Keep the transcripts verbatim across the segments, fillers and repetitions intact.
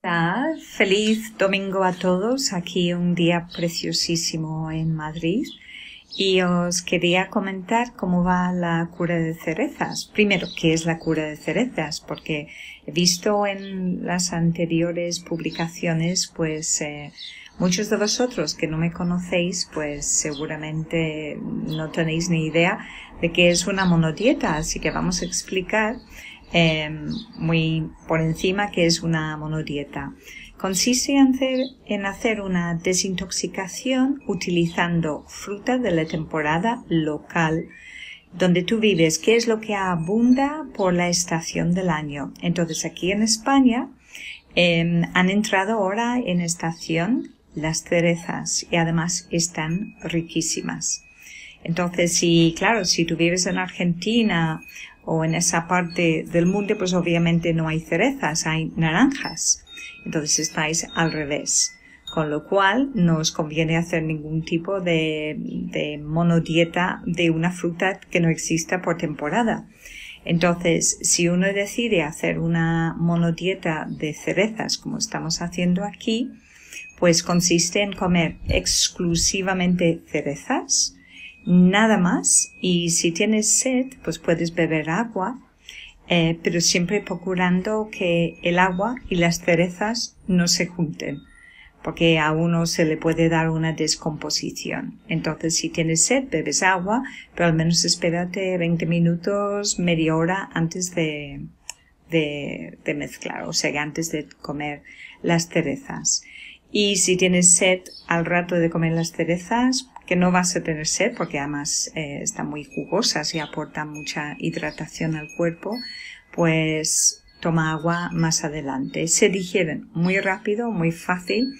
Hola, feliz domingo a todos. Aquí un día preciosísimo en Madrid y os quería comentar cómo va la cura de cerezas. Primero, ¿qué es la cura de cerezas? Porque he visto en las anteriores publicaciones, pues eh, muchos de vosotros que no me conocéis, pues seguramente no tenéis ni idea de qué es una monodieta, así que vamos a explicar Eh, muy por encima que es una monodieta. Consiste en hacer, en hacer una desintoxicación utilizando fruta de la temporada local donde tú vives, que es lo que abunda por la estación del año. Entonces aquí en España eh, han entrado ahora en estación las cerezas y además están riquísimas. Entonces, si, claro, si tú vives en Argentina o en esa parte del mundo, pues obviamente no hay cerezas, hay naranjas. Entonces estáis al revés. Con lo cual no os conviene hacer ningún tipo de, de monodieta de una fruta que no exista por temporada. Entonces, si uno decide hacer una monodieta de cerezas, como estamos haciendo aquí, pues consiste en comer exclusivamente cerezas, nada más, y si tienes sed pues puedes beber agua, eh, pero siempre procurando que el agua y las cerezas no se junten, porque a uno se le puede dar una descomposición. Entonces si tienes sed bebes agua, pero al menos espérate veinte minutos, media hora antes de, de, de mezclar, o sea, antes de comer las cerezas. Y si tienes sed al rato de comer las cerezas, que no vas a tener sed porque además eh, están muy jugosas y aportan mucha hidratación al cuerpo, pues toma agua más adelante. Se digieren muy rápido, muy fácil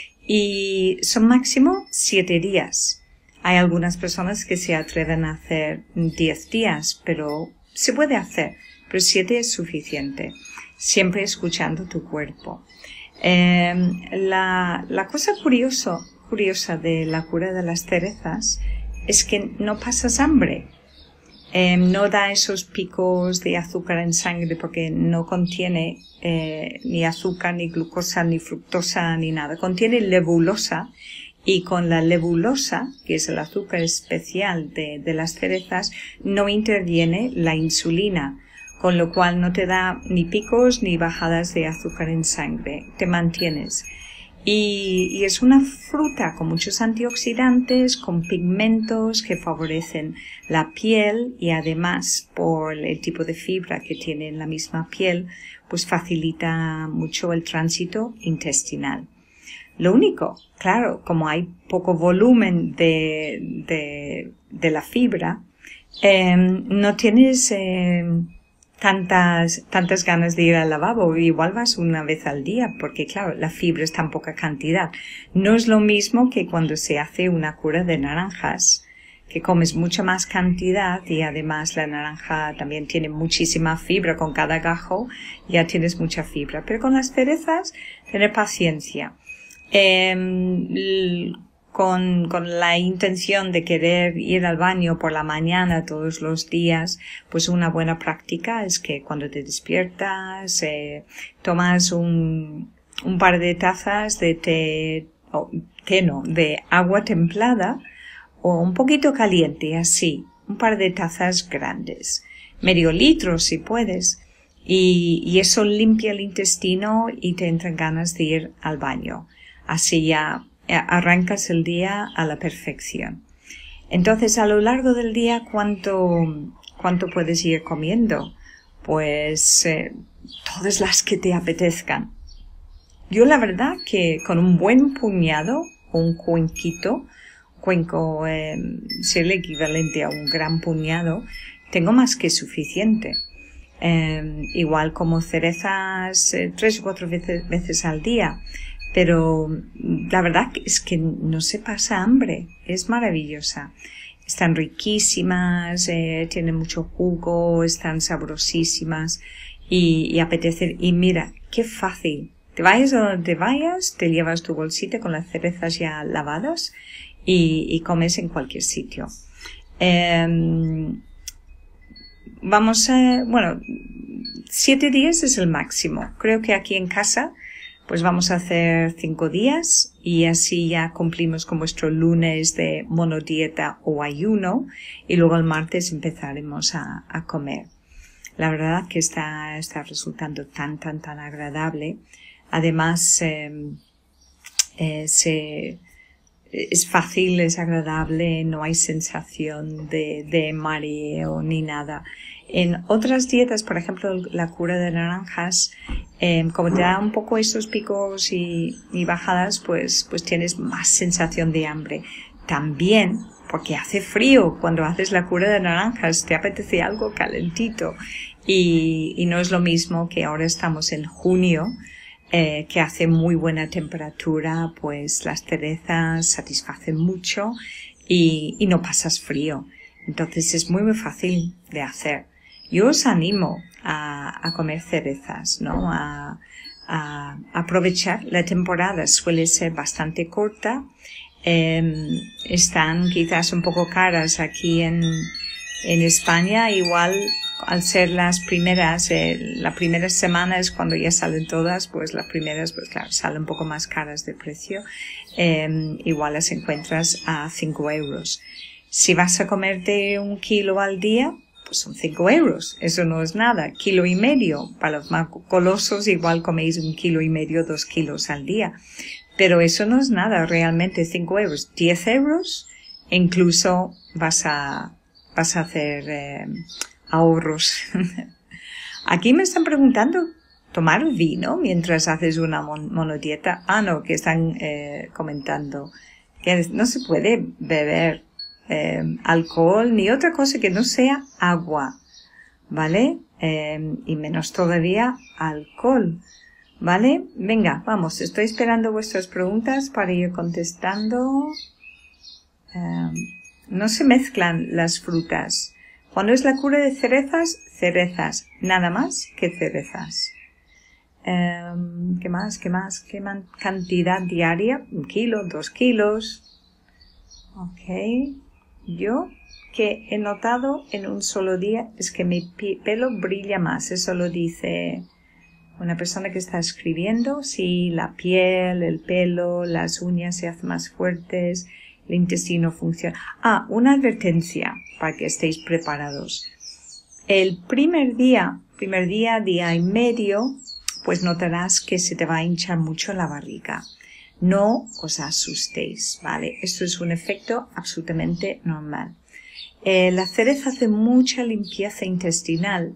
y son máximo siete días. Hay algunas personas que se atreven a hacer diez días, pero se puede hacer, pero siete es suficiente, siempre escuchando tu cuerpo. Eh, la, la cosa curioso, curiosa de la cura de las cerezas es que no pasas hambre, eh, no da esos picos de azúcar en sangre porque no contiene eh, ni azúcar, ni glucosa, ni fructosa, ni nada. Contiene lebulosa y con la lebulosa, que es el azúcar especial de, de las cerezas, no interviene la insulina, con lo cual no te da ni picos ni bajadas de azúcar en sangre, te mantienes. Y, y es una fruta con muchos antioxidantes, con pigmentos que favorecen la piel y además por el tipo de fibra que tiene en la misma piel, pues facilita mucho el tránsito intestinal. Lo único, claro, como hay poco volumen de, de, de la fibra, eh, no tienes eh, tantas tantas ganas de ir al lavabo, igual vas una vez al día porque claro, la fibra es tan poca cantidad. No es lo mismo que cuando se hace una cura de naranjas, que comes mucha más cantidad y además la naranja también tiene muchísima fibra, con cada gajo ya tienes mucha fibra. Pero con las cerezas, tener paciencia. Eh, Con, con la intención de querer ir al baño por la mañana todos los días, pues una buena práctica es que cuando te despiertas, eh, tomas un, un par de tazas de té, o té no, de agua templada o un poquito caliente, así, un par de tazas grandes, medio litro si puedes, y, y eso limpia el intestino y te entran ganas de ir al baño. Así ya arrancas el día a la perfección. Entonces, a lo largo del día, ¿cuánto, cuánto puedes ir comiendo? Pues eh, todas las que te apetezcan. Yo la verdad que con un buen puñado, un cuenquito, cuenco eh, es el equivalente a un gran puñado, tengo más que suficiente. Eh, igual como cerezas eh, tres o cuatro veces, veces al día. Pero la verdad es que no se pasa hambre, es maravillosa. Están riquísimas, eh, tienen mucho jugo, están sabrosísimas y, y apetecen. Y mira, qué fácil. Te vayas a donde te vayas, te llevas tu bolsita con las cerezas ya lavadas y, y comes en cualquier sitio. Eh, vamos a, bueno, siete días es el máximo. Creo que aquí en casa pues vamos a hacer cinco días y así ya cumplimos con vuestro lunes de monodieta o ayuno y luego el martes empezaremos a, a comer. La verdad que está, está resultando tan, tan, tan agradable. Además, eh, eh, se, es fácil, es agradable, no hay sensación de, de mareo ni nada. En otras dietas, por ejemplo, la cura de naranjas, eh, como te da un poco esos picos y, y bajadas, pues, pues tienes más sensación de hambre. También, porque hace frío, cuando haces la cura de naranjas, te apetece algo calentito. Y, y no es lo mismo que ahora estamos en junio, eh, que hace muy buena temperatura, pues las cerezas satisfacen mucho y, y no pasas frío. Entonces es muy, muy fácil de hacer. Yo os animo a, a comer cerezas, ¿no? A, a aprovechar. La temporada suele ser bastante corta. Eh, están quizás un poco caras aquí en, en España. Igual, al ser las primeras, eh, la primera semana es cuando ya salen todas, pues las primeras, pues claro, salen un poco más caras de precio. Eh, igual las encuentras a cinco euros. Si vas a comerte un kilo al día, pues son cinco euros. Eso no es nada. Kilo y medio. Para los más colosos igual coméis un kilo y medio, dos kilos al día. Pero eso no es nada. Realmente cinco euros, diez euros. E incluso vas a, vas a hacer eh, ahorros. Aquí me están preguntando, ¿tomar vino mientras haces una mon monodieta? Ah, no, que están eh, comentando que no se puede beber Eh, alcohol ni otra cosa que no sea agua, ¿vale? Eh, y menos todavía alcohol, ¿vale? Venga, vamos, estoy esperando vuestras preguntas para ir contestando. Eh, no se mezclan las frutas. Cuando es la cura de cerezas, cerezas, nada más que cerezas. Eh, ¿Qué más? ¿Qué más? ¿Qué man cantidad diaria? Un kilo, dos kilos. Ok. Yo que he notado en un solo día es que mi pelo brilla más. Eso lo dice una persona que está escribiendo. Si la piel, el pelo, las uñas se hacen más fuertes, el intestino funciona. Ah, una advertencia para que estéis preparados. El primer día, primer día, día y medio, pues notarás que se te va a hinchar mucho la barriga. No os asustéis, ¿vale? Esto es un efecto absolutamente normal. Eh, la cereza hace mucha limpieza intestinal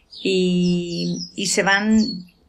y, y se van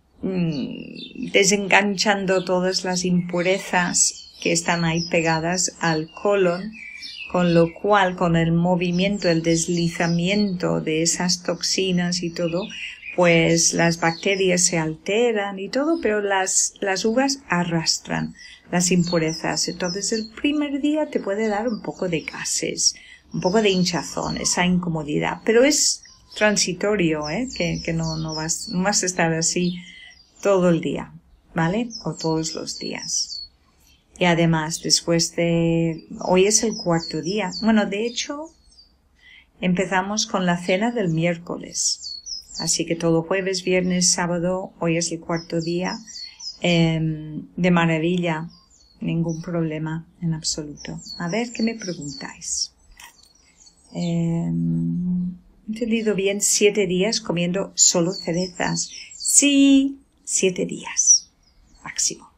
mmm, desenganchando todas las impurezas que están ahí pegadas al colon, con lo cual, con el movimiento, el deslizamiento de esas toxinas y todo, pues las bacterias se alteran y todo, pero las, las uvas arrastran las impurezas. Entonces el primer día te puede dar un poco de gases, un poco de hinchazón, esa incomodidad, pero es transitorio, ¿eh? que, que no, no, vas, no vas a estar así todo el día, ¿vale? O todos los días. Y además, después de... Hoy es el cuarto día. Bueno, de hecho, empezamos con la cena del miércoles. Así que todo jueves, viernes, sábado, hoy es el cuarto día, eh, de maravilla, ningún problema en absoluto. A ver, ¿qué me preguntáis? Eh, ¿He entendido bien siete días comiendo solo cerezas? Sí, siete días, máximo.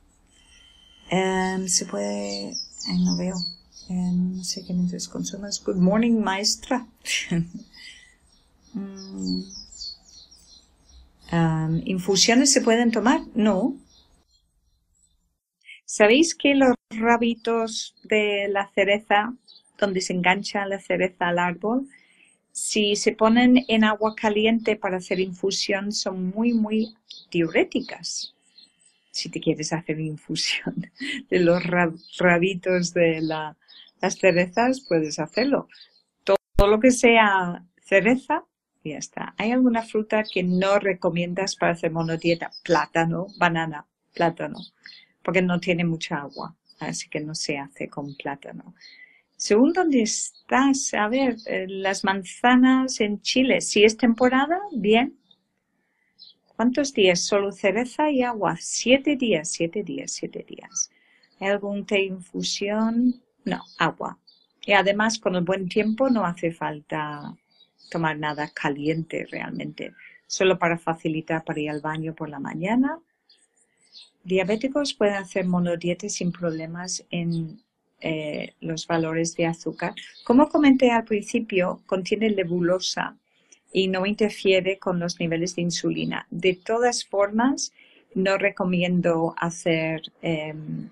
Eh, se puede... Eh, no veo. Eh, no sé qué mientras consumas. Good morning, maestra. mm. Um, ¿Infusiones se pueden tomar? No. ¿Sabéis que los rabitos de la cereza, donde se engancha la cereza al árbol, si se ponen en agua caliente para hacer infusión, son muy, muy diuréticas? Si te quieres hacer infusión de los rabitos de la, las cerezas, puedes hacerlo. Todo, todo lo que sea cereza, ya está. ¿Hay alguna fruta que no recomiendas para hacer monodieta? Plátano, banana, plátano, porque no tiene mucha agua, así que no se hace con plátano. Según dónde estás, a ver, eh, las manzanas en Chile, si es temporada, bien. ¿Cuántos días? Solo cereza y agua. Siete días, siete días, siete días. ¿Hay algún té infusión? No, agua. Y además, con el buen tiempo no hace falta tomar nada caliente realmente. Solo para facilitar para ir al baño por la mañana. Diabéticos pueden hacer monodieta sin problemas en eh, los valores de azúcar. Como comenté al principio, contiene levulosa y no interfiere con los niveles de insulina. De todas formas, no recomiendo hacer eh,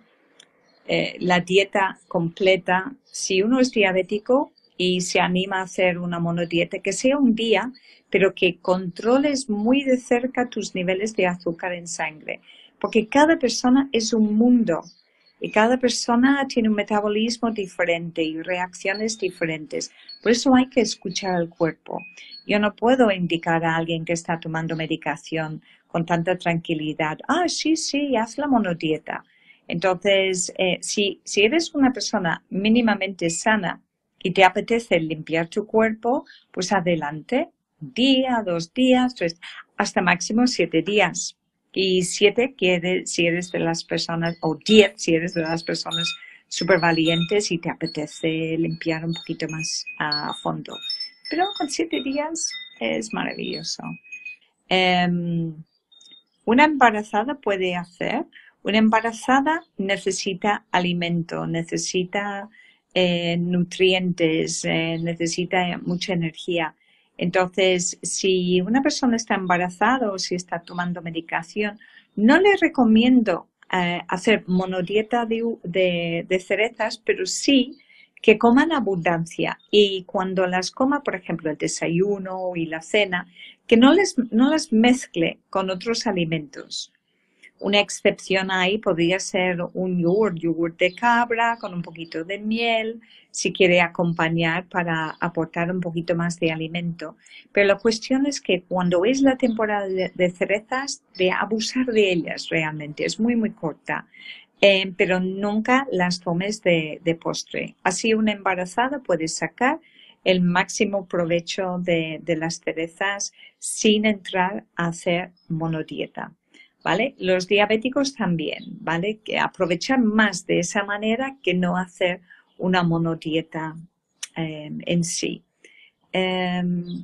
eh, la dieta completa. Si uno es diabético y se anima a hacer una monodieta, que sea un día, pero que controles muy de cerca tus niveles de azúcar en sangre. Porque cada persona es un mundo y cada persona tiene un metabolismo diferente y reacciones diferentes. Por eso hay que escuchar al cuerpo. Yo no puedo indicar a alguien que está tomando medicación con tanta tranquilidad, ah, sí, sí, haz la monodieta. Entonces, eh, si, si eres una persona mínimamente sana y te apetece limpiar tu cuerpo, pues adelante, un día, dos días, tres, hasta máximo siete días. Y siete quiere, si eres de las personas, o diez si eres de las personas súper valientes y te apetece limpiar un poquito más a fondo. Pero con siete días es maravilloso. Um, una embarazada puede hacer, una embarazada necesita alimento, necesita eh, nutrientes, eh, necesita mucha energía. Entonces, si una persona está embarazada o si está tomando medicación, no le recomiendo eh, hacer monodieta de, de, de cerezas, pero sí que coman abundancia. Y cuando las coma, por ejemplo, el desayuno y la cena, que no, les, no las mezcle con otros alimentos. Una excepción ahí podría ser un yogur, yogur de cabra con un poquito de miel, si quiere acompañar para aportar un poquito más de alimento. Pero la cuestión es que cuando es la temporada de, de cerezas, de abusar de ellas realmente, es muy muy corta. Eh, pero nunca las tomes de, de postre. Así una embarazada puede sacar el máximo provecho de, de las cerezas sin entrar a hacer monodieta. ¿Vale? Los diabéticos también, ¿vale? Que aprovechar más de esa manera que no hacer una monodieta eh, en sí. Eh,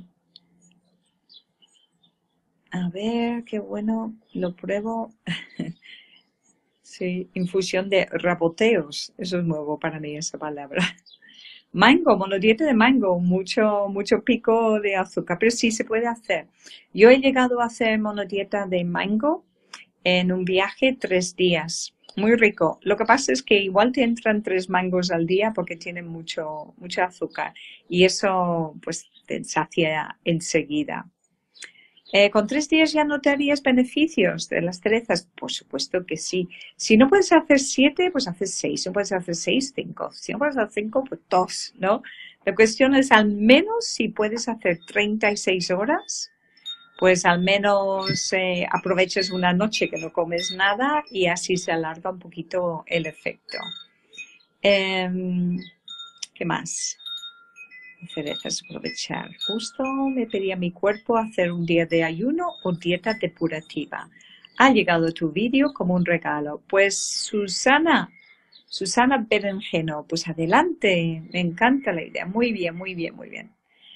a ver, qué bueno, lo pruebo. Sí, infusión de raboteos, eso es nuevo para mí esa palabra. Mango, monodieta de mango, mucho, mucho pico de azúcar, pero sí se puede hacer. Yo he llegado a hacer monodieta de mango en un viaje tres días. Muy rico. Lo que pasa es que igual te entran tres mangos al día porque tienen mucho, mucho azúcar y eso pues te sacia enseguida. Eh, ¿Con tres días ya notarías beneficios de las cerezas? Por supuesto que sí. Si no puedes hacer siete, pues haces seis. Si no puedes hacer seis, cinco. Si no puedes hacer cinco, pues dos, ¿no? La cuestión es al menos si puedes hacer treinta y seis horas, pues al menos eh, aproveches una noche que no comes nada y así se alarga un poquito el efecto. Eh, ¿Qué más? Cerezas, aprovechar. Justo me pedía mi cuerpo hacer un día de ayuno o dieta depurativa. Ha llegado tu vídeo como un regalo. Pues Susana, Susana Berenjeno, pues adelante, me encanta la idea. Muy bien, muy bien, muy bien.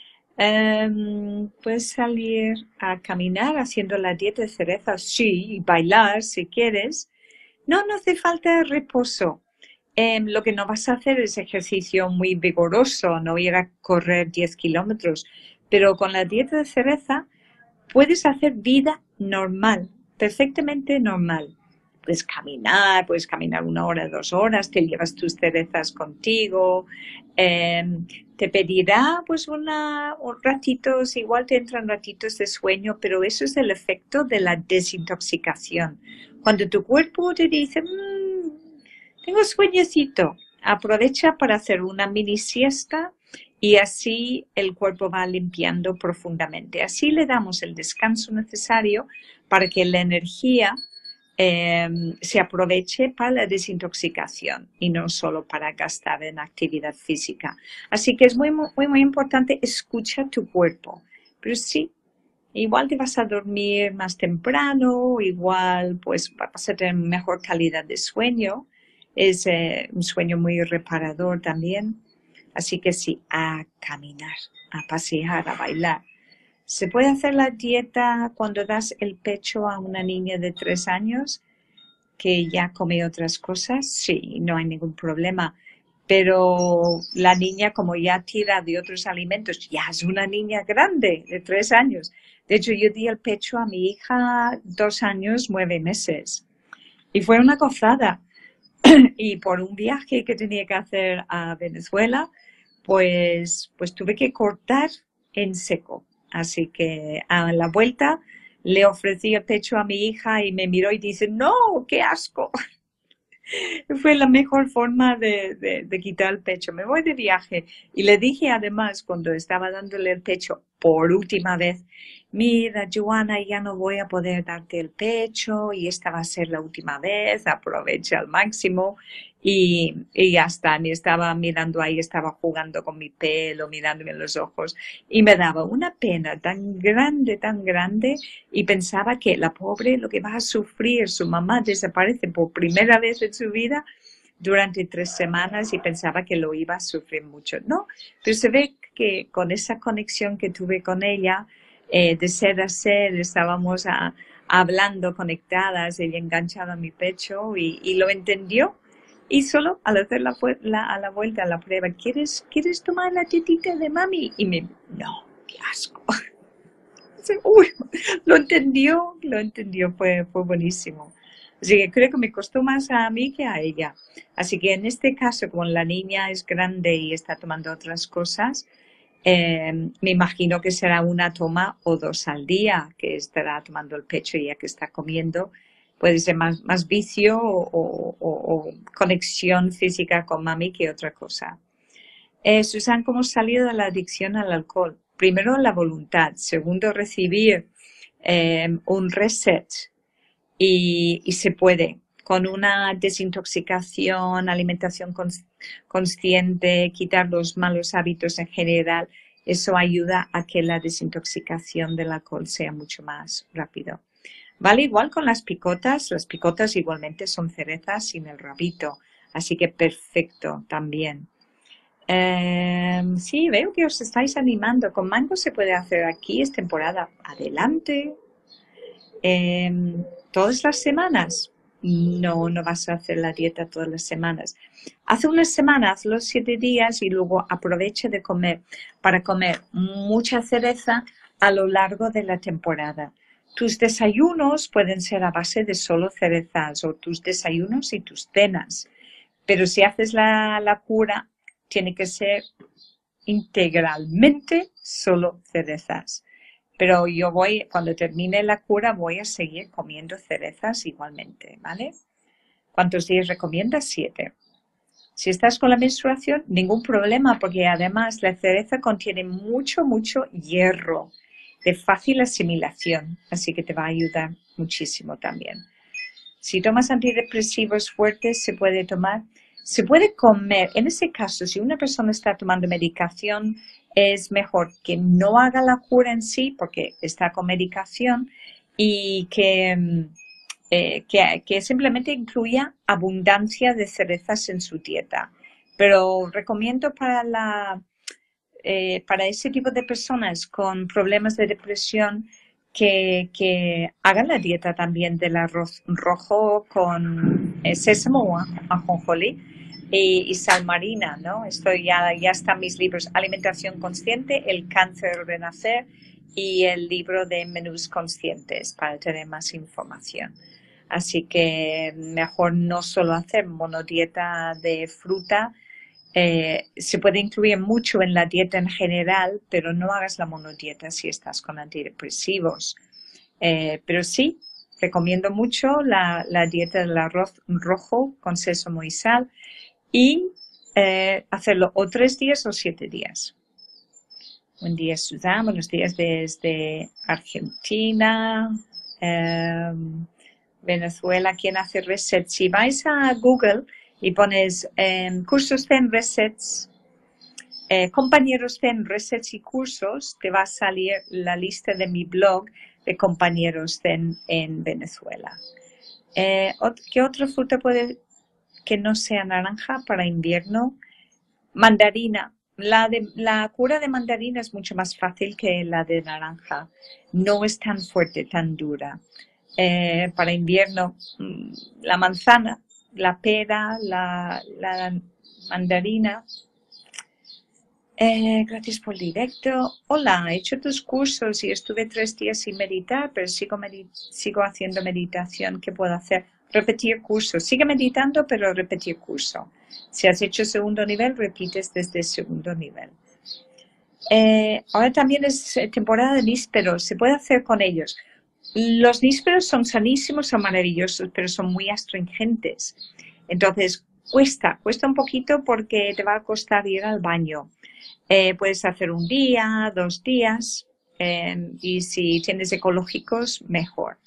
Um, puedes salir a caminar haciendo la dieta de cerezas, sí, y bailar si quieres. No, no hace falta reposo. Eh, lo que no vas a hacer es ejercicio muy vigoroso, no ir a correr diez kilómetros, pero con la dieta de cereza puedes hacer vida normal, perfectamente normal. Puedes caminar, puedes caminar una hora, dos horas, te llevas tus cerezas contigo, eh, te pedirá pues una, un ratitos, igual te entran ratitos de sueño, pero eso es el efecto de la desintoxicación. Cuando tu cuerpo te dice, mmm, tengo sueñecito, aprovecha para hacer una mini siesta y así el cuerpo va limpiando profundamente. Así le damos el descanso necesario para que la energía eh, se aproveche para la desintoxicación y no solo para gastar en actividad física. Así que es muy, muy, muy importante escuchar tu cuerpo. Pero sí, igual te vas a dormir más temprano, igual pues vas a tener mejor calidad de sueño. Es eh, un sueño muy reparador también. Así que sí, a caminar, a pasear, a bailar. ¿Se puede hacer la dieta cuando das el pecho a una niña de tres años que ya come otras cosas? Sí, no hay ningún problema. Pero la niña, como ya tira de otros alimentos, ya es una niña grande de tres años. De hecho, yo di el pecho a mi hija dos años, nueve meses. Y fue una gozada. Y por un viaje que tenía que hacer a Venezuela, pues, pues tuve que cortar en seco. Así que a la vuelta le ofrecí el pecho a mi hija y me miró y dice, no, qué asco. Fue la mejor forma de, de, de quitar el pecho. Me voy de viaje y le dije además cuando estaba dándole el pecho por última vez, mira, Joana, ya no voy a poder darte el pecho y esta va a ser la última vez, aprovecha al máximo. Y, y ya está, me estaba mirando ahí, estaba jugando con mi pelo, mirándome en los ojos y me daba una pena tan grande, tan grande y pensaba que la pobre lo que va a sufrir, su mamá desaparece por primera vez en su vida durante tres semanas y pensaba que lo iba a sufrir mucho. No, pero se ve que con esa conexión que tuve con ella, eh, de ser a ser, estábamos a, hablando conectadas, ella enganchada a mi pecho y, y lo entendió. Y solo al hacer la, la, a la vuelta a la prueba, ¿quieres, ¿quieres tomar la tetita de mami? Y me, no, qué asco. Uy, lo entendió, lo entendió, fue, fue buenísimo. Así que creo que me costó más a mí que a ella. Así que en este caso, como la niña es grande y está tomando otras cosas, eh, me imagino que será una toma o dos al día que estará tomando el pecho ya que está comiendo. Puede ser más, más vicio o, o, o conexión física con mami que otra cosa. Eh, Susan, ¿cómo salir de la adicción al alcohol? Primero, la voluntad. Segundo, recibir eh, un reset. Y, y se puede. Con una desintoxicación, alimentación cons consciente, quitar los malos hábitos en general, eso ayuda a que la desintoxicación del alcohol sea mucho más rápido. Vale, igual con las picotas. Las picotas igualmente son cerezas sin el rabito. Así que perfecto también. Eh, sí, veo que os estáis animando. Con mango se puede hacer aquí, es temporada. Adelante. Eh, ¿Todas las semanas? No, no vas a hacer la dieta todas las semanas. Hace una semana, haz los siete días y luego aprovecha de comer para comer mucha cereza a lo largo de la temporada. Tus desayunos pueden ser a base de solo cerezas o tus desayunos y tus cenas. Pero si haces la, la cura, tiene que ser integralmente solo cerezas. Pero yo voy, cuando termine la cura, voy a seguir comiendo cerezas igualmente, ¿vale? ¿Cuántos días recomiendas? Siete. Si estás con la menstruación, ningún problema, porque además la cereza contiene mucho, mucho hierro de fácil asimilación, así que te va a ayudar muchísimo también. Si tomas antidepresivos fuertes, se puede tomar, se puede comer. En ese caso, si una persona está tomando medicación, es mejor que no haga la cura en sí, porque está con medicación, y que, eh, que, que simplemente incluya abundancia de cerezas en su dieta. Pero recomiendo para la eh, para ese tipo de personas con problemas de depresión que, que hagan la dieta también del arroz rojo con eh, sésamo o ajonjolí y, y sal marina, ¿no? Esto ya, ya están mis libros: Alimentación Consciente, El Cáncer Renacer y el libro de Menús Conscientes para tener más información. Así que mejor no solo hacer monodieta de fruta. Eh, se puede incluir mucho en la dieta en general, pero no hagas la monodieta si estás con antidepresivos. Eh, pero sí, recomiendo mucho la, la dieta del arroz rojo con sésamo y sal y eh, hacerlo o tres días o siete días. Buen día, Suzanne. Buenos días desde Argentina, eh, Venezuela. ¿Quién hace reset? Si vais a Google y pones eh, cursos Zen Resets, eh, compañeros Zen, Resets y cursos, te va a salir la lista de mi blog de compañeros Zen en Venezuela. Eh, ¿Qué otra fruta puede que no sea naranja para invierno? Mandarina. La, de, la cura de mandarina es mucho más fácil que la de naranja. No es tan fuerte, tan dura. Eh, para invierno, la manzana, la pera, la, la mandarina. Eh, gracias por el directo. Hola, he hecho tus cursos y estuve tres días sin meditar, pero sigo, medit sigo haciendo meditación. ¿Qué puedo hacer? Repetir curso. Sigue meditando, pero repetir curso. Si has hecho segundo nivel, repites desde el segundo nivel. Eh, ahora también es temporada de nísperos. Se puede hacer con ellos. Los nísperos son sanísimos, son maravillosos, pero son muy astringentes. Entonces, cuesta, cuesta un poquito porque te va a costar ir al baño. Eh, puedes hacer un día, dos días, eh, y si tienes ecológicos, mejor.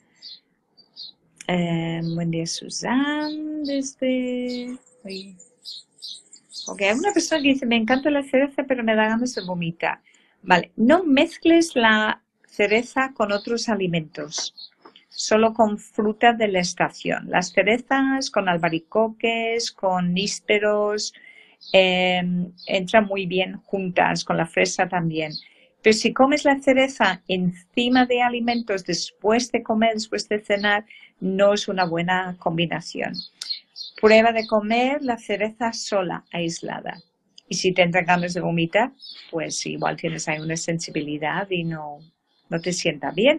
Eh, buen día, Susan, desde... Uy. Ok, hay una persona que dice, me encanta la cereza, pero me da ganas de vomitar. Vale, no mezcles la cereza con otros alimentos, solo con fruta de la estación. Las cerezas con albaricoques, con nísperos, eh, entran muy bien juntas, con la fresa también. Pero si comes la cereza encima de alimentos después de comer, después de cenar, no es una buena combinación. Prueba de comer la cereza sola, aislada. Y si tendrás ganas de vomitar, pues igual tienes ahí una sensibilidad y no, no te sienta bien.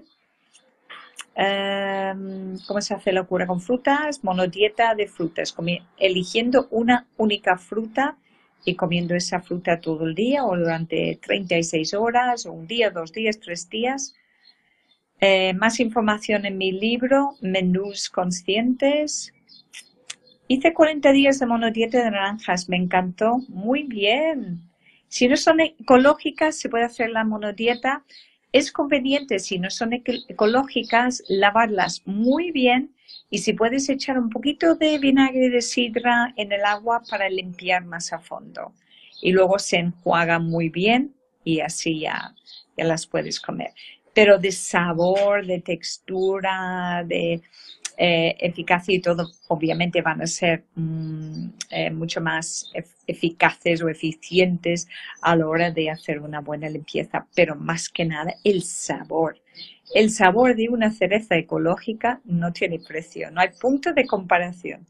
Um, ¿Cómo se hace la cura con frutas? Monodieta de frutas, eligiendo una única fruta y comiendo esa fruta todo el día o durante treinta y seis horas, o un día, dos días, tres días. Eh, más información en mi libro, Menús Conscientes. Hice cuarenta días de monodieta de naranjas, me encantó, muy bien. Si no son ecológicas, se puede hacer la monodieta. Es conveniente, si no son ecológicas, lavarlas muy bien y si puedes echar un poquito de vinagre de sidra en el agua para limpiar más a fondo. Y luego se enjuaga muy bien y así ya, ya las puedes comer. Pero de sabor, de textura, de eh, eficacia y todo, obviamente van a ser mmm, eh, mucho más ef eficaces o eficientes a la hora de hacer una buena limpieza, pero más que nada el sabor. El sabor de una cereza ecológica no tiene precio, no hay punto de comparación.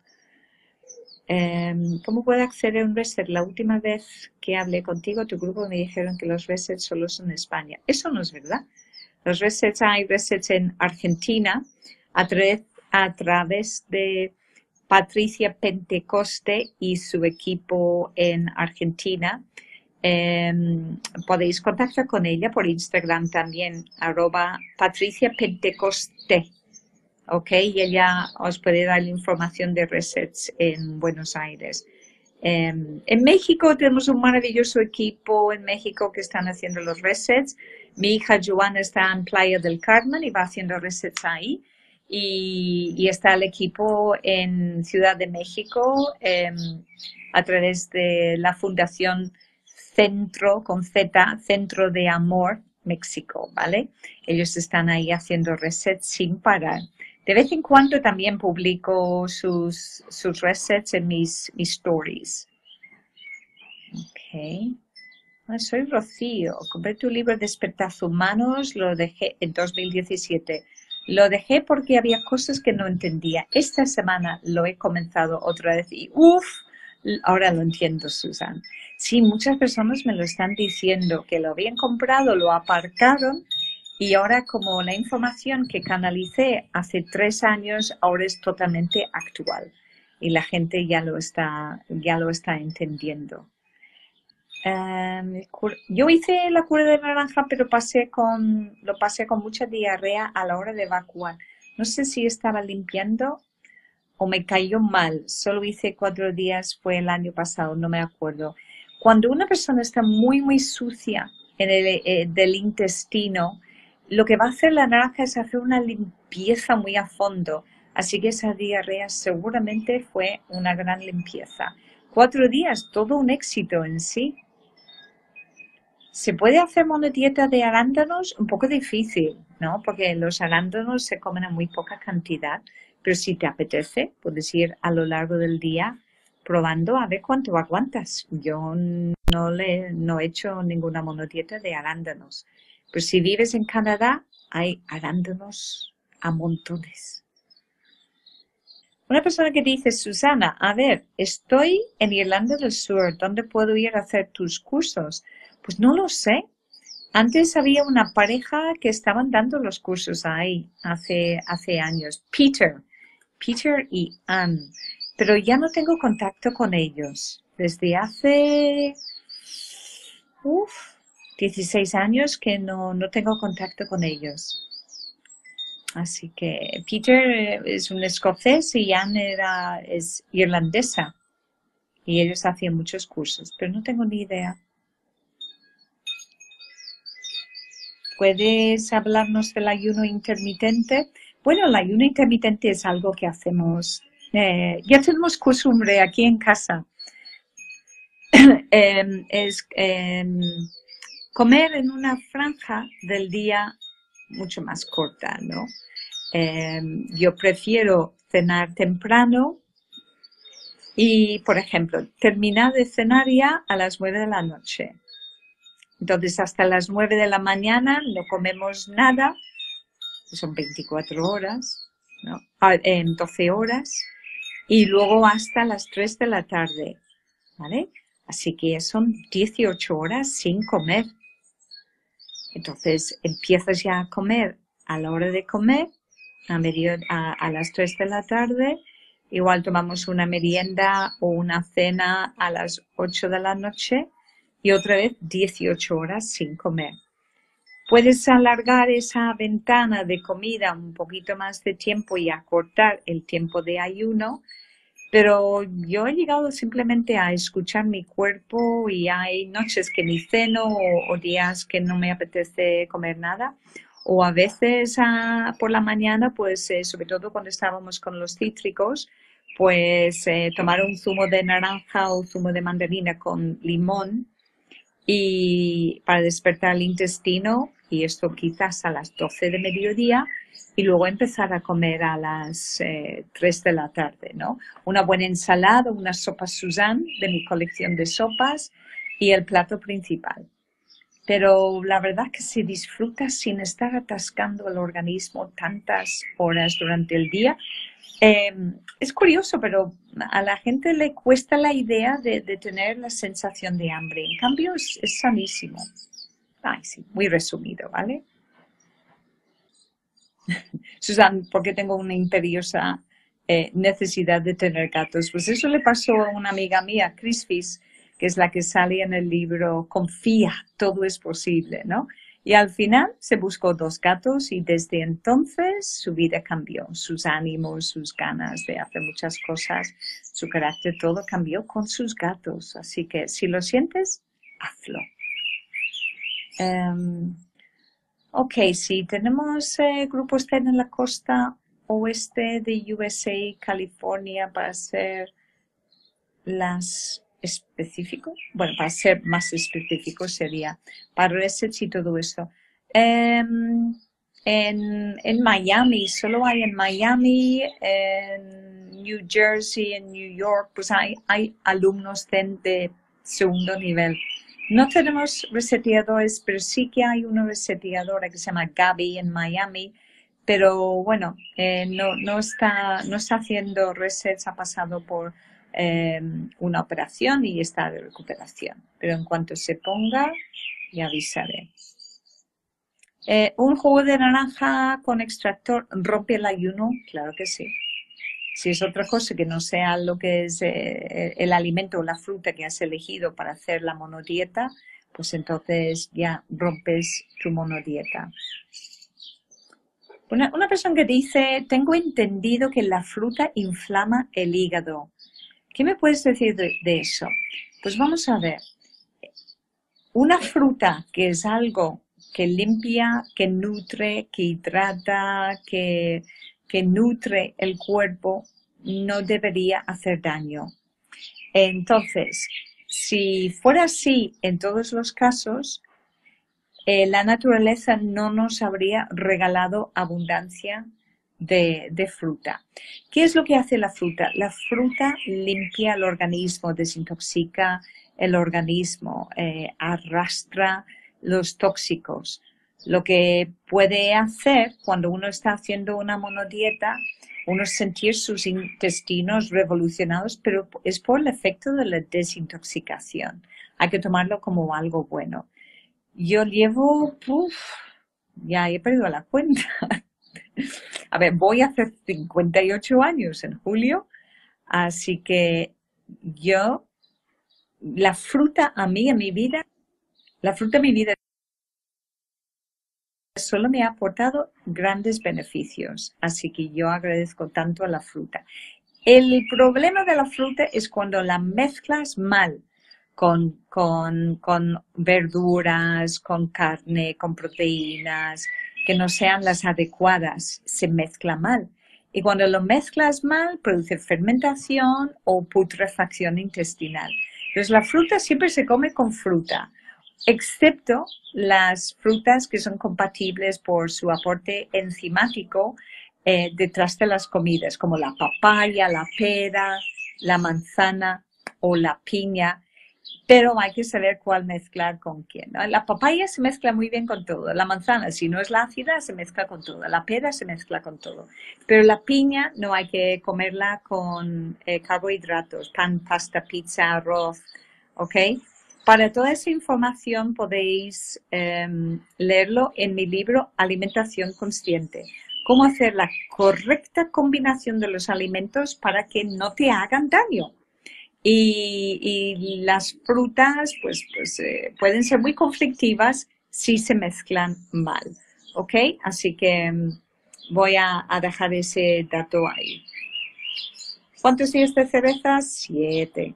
Eh, ¿Cómo puedo acceder a un reset? La última vez que hablé contigo, tu grupo me dijeron que los resets solo son en España. Eso no es verdad. Los resets, hay resets en Argentina a, tra a través de Patricia Pentecoste y su equipo en Argentina. Eh, podéis contactar con ella por Instagram también, arroba Patricia Pentecoste. Ok, y ella os puede dar la información de resets en Buenos Aires. Eh, en México tenemos un maravilloso equipo en México que están haciendo los resets. Mi hija Joana está en Playa del Carmen y va haciendo resets ahí. Y, y está el equipo en Ciudad de México eh, a través de la Fundación Centro, con Z, Centro de Amor México, ¿vale? Ellos están ahí haciendo resets sin parar. De vez en cuando también publico sus, sus resets en mis, mis stories. Ok. Soy Rocío. Compré tu libro Despertar Humanos, lo dejé en dos mil diecisiete. Lo dejé porque había cosas que no entendía. Esta semana lo he comenzado otra vez y uff, ahora lo entiendo, Susan. Sí, muchas personas me lo están diciendo, que lo habían comprado, lo aparcaron y ahora como la información que canalicé hace tres años ahora es totalmente actual y la gente ya lo está, ya lo está entendiendo. Um, yo hice la cura de naranja, pero pasé con, lo pasé con mucha diarrea a la hora de evacuar. No sé si estaba limpiando o me cayó mal. Solo hice cuatro días, fue el año pasado, no me acuerdo. Cuando una persona está muy, muy sucia en el, eh, del intestino, lo que va a hacer la naranja es hacer una limpieza muy a fondo. Así que esa diarrea seguramente fue una gran limpieza. Cuatro días, todo un éxito en sí. ¿Se puede hacer monodieta de arándanos? Un poco difícil, ¿no? Porque los arándanos se comen en muy poca cantidad, pero si te apetece, puedes ir a lo largo del día probando a ver cuánto aguantas. Yo no, le, no he hecho ninguna monodieta de arándanos, pero si vives en Canadá, hay arándanos a montones. Una persona que dice, Susana, a ver, estoy en Irlanda del Sur, ¿dónde puedo ir a hacer tus cursos? Pues no lo sé. Antes había una pareja que estaban dando los cursos ahí, hace, hace años. Peter, Peter y Anne. Pero ya no tengo contacto con ellos. Desde hace uf, dieciséis años que no, no tengo contacto con ellos. Así que Peter es un escocés y Anne era, es irlandesa. Y ellos hacían muchos cursos, pero no tengo ni idea. ¿Puedes hablarnos del ayuno intermitente? Bueno, el ayuno intermitente es algo que hacemos, eh, ya tenemos costumbre aquí en casa. eh, es eh, comer en una franja del día mucho más corta, ¿no? Eh, yo prefiero cenar temprano y, por ejemplo, terminar de cenar ya a las nueve de la noche. Entonces, hasta las nueve de la mañana no comemos nada, son veinticuatro horas, ¿no? En doce horas, y luego hasta las tres de la tarde, ¿vale? Así que son dieciocho horas sin comer. Entonces, empiezas ya a comer a la hora de comer, a, medio, a, a las tres de la tarde, igual tomamos una merienda o una cena a las ocho de la noche, y otra vez dieciocho horas sin comer. Puedes alargar esa ventana de comida un poquito más de tiempo y acortar el tiempo de ayuno, pero yo he llegado simplemente a escuchar mi cuerpo y hay noches que ni ceno o, o días que no me apetece comer nada. O a veces ah, por la mañana, pues eh, sobre todo cuando estábamos con los cítricos, pues eh, tomar un zumo de naranja o zumo de mandarina con limón y para despertar el intestino, y esto quizás a las doce de mediodía, y luego empezar a comer a las eh, tres de la tarde, ¿no? Una buena ensalada, una sopa Suzanne de mi colección de sopas y el plato principal. Pero la verdad que se disfruta sin estar atascando el organismo tantas horas durante el día. Eh, es curioso, pero a la gente le cuesta la idea de, de tener la sensación de hambre. En cambio, es, es sanísimo. Ay, sí, muy resumido, ¿vale? Susan, ¿por qué tengo una imperiosa eh, necesidad de tener gatos? Pues eso le pasó a una amiga mía, Chris Fish, que es la que sale en el libro Confía, todo es posible, ¿no? Y al final se buscó dos gatos y desde entonces su vida cambió, sus ánimos, sus ganas de hacer muchas cosas, su carácter, todo cambió con sus gatos. Así que si lo sientes, hazlo. Um, ok, sí, tenemos eh, grupos en la costa oeste de U S A, California, para ser las específicos, bueno, para ser más específico sería para resets y todo eso. Eh, en, en Miami, solo hay en Miami, en New Jersey, en New York, pues hay, hay alumnos de, de segundo nivel. No tenemos reseteadores, pero sí que hay una reseteadora que se llama Gaby en Miami, pero bueno, eh, no, no, está, no está haciendo resets, ha pasado por eh, una operación y está de recuperación. Pero en cuanto se ponga, ya avisaré. Eh, ¿Un jugo de naranja con extractor rompe el ayuno? Claro que sí. Si es otra cosa que no sea lo que es eh, el alimento o la fruta que has elegido para hacer la monodieta, pues entonces ya rompes tu monodieta. Una, una persona que dice, tengo entendido que la fruta inflama el hígado. ¿Qué me puedes decir de, de eso? Pues vamos a ver. Una fruta que es algo que limpia, que nutre, que hidrata, que, que nutre el cuerpo, no debería hacer daño. Entonces, si fuera así en todos los casos, eh, la naturaleza no nos habría regalado abundancia de, de fruta. ¿Qué es lo que hace la fruta? La fruta limpia el organismo, desintoxica el organismo, eh, arrastra los tóxicos. Lo que puede hacer cuando uno está haciendo una monodieta, uno sentir sus intestinos revolucionados, pero es por el efecto de la desintoxicación. Hay que tomarlo como algo bueno. Yo llevo, uf, ya he perdido la cuenta. A ver, voy a hacer cincuenta y ocho años en julio, así que yo, la fruta a mí, en mi vida, la fruta en mi vida solo me ha aportado grandes beneficios, así que yo agradezco tanto a la fruta. El problema de la fruta es cuando la mezclas mal con, con, con verduras, con carne, con proteínas, que no sean las adecuadas, se mezcla mal. Y cuando lo mezclas mal, produce fermentación o putrefacción intestinal. Entonces la fruta siempre se come con fruta, excepto las frutas que son compatibles por su aporte enzimático eh, detrás de las comidas, como la papaya, la pera, la manzana o la piña, pero hay que saber cuál mezclar con quién, ¿no? La papaya se mezcla muy bien con todo, la manzana, si no es la ácida, se mezcla con todo, la pera se mezcla con todo, pero la piña no hay que comerla con eh, carbohidratos, pan, pasta, pizza, arroz, ¿ok? Para toda esa información podéis eh, leerlo en mi libro Alimentación Consciente. Cómo hacer la correcta combinación de los alimentos para que no te hagan daño. Y, y las frutas pues, pues eh, pueden ser muy conflictivas si se mezclan mal. ¿Ok? Así que voy a, a dejar ese dato ahí. ¿Cuántos días de cerezas? Siete.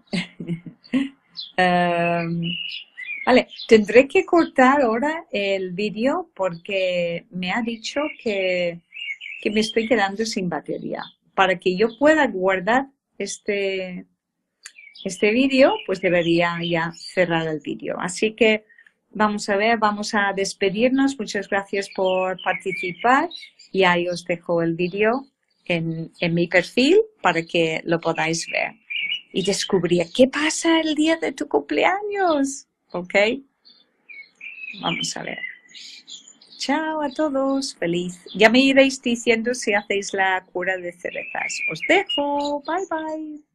Um, vale, tendré que cortar ahora el vídeo porque me ha dicho que, que me estoy quedando sin batería. Para que yo pueda guardar este, este vídeo, pues debería ya cerrar el vídeo. Así que vamos a ver, vamos a despedirnos. Muchas gracias por participar y ahí os dejo el vídeo en, en mi perfil para que lo podáis ver. Y descubrir qué pasa el día de tu cumpleaños. ¿Ok? Vamos a ver. Chao a todos. Feliz. Ya me iréis diciendo si hacéis la cura de cerezas. Os dejo. Bye bye.